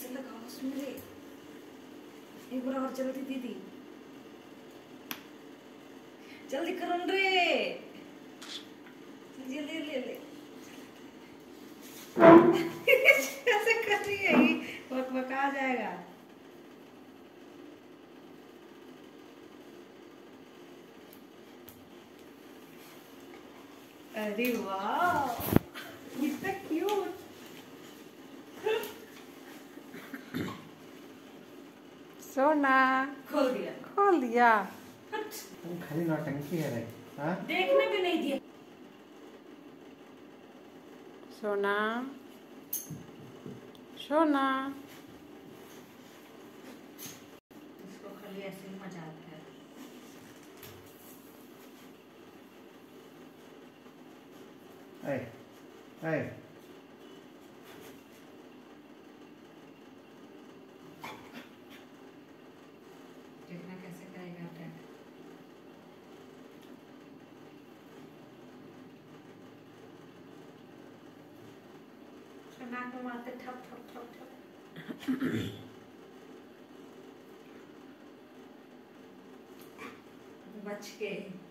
से लगाओ उसमें रे। एक बार और जल्दी दीदी, जल्दी करो रे, जल्दी ले ले। कैसे कर रही है ये, बका जाएगा। अरे वाह, कितना क्यूट। सोना खोल दिया, खोल दिया। तुम खाली नौटंकी है रे। हाँ, देखने भी नहीं दिया। सोना सोना, इसको खाली ऐसे ही मजा आता है। ऐ ऐ देखना कैसे करेगा अटैक। नाक में मारते ठप ठप ठप ठप। बच के